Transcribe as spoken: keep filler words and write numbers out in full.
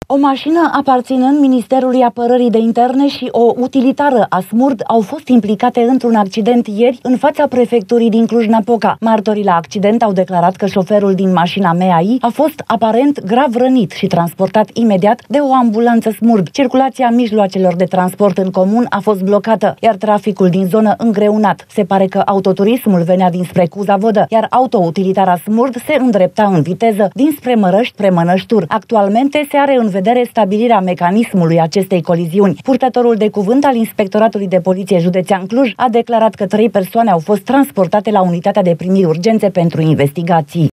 O mașină aparținând Ministerului Apărării de Interne și o utilitară a Smurd au fost implicate într-un accident ieri în fața prefecturii din Cluj-Napoca. Martorii la accident au declarat că șoferul din mașina M A I a fost aparent grav rănit și transportat imediat de o ambulanță Smurd. Circulația mijloacelor de transport în comun a fost blocată, iar traficul din zonă îngreunat. Se pare că autoturismul venea dinspre Cuza-Vodă, iar autoutilitara Smurd se îndrepta în viteză dinspre Mărăști spre Mănăștur. Actualmente se are în vedere stabilirea mecanismului acestei coliziuni. Purtătorul de cuvânt al Inspectoratului de Poliție Județean Cluj a declarat că trei persoane au fost transportate la unitatea de primiri urgențe pentru investigații.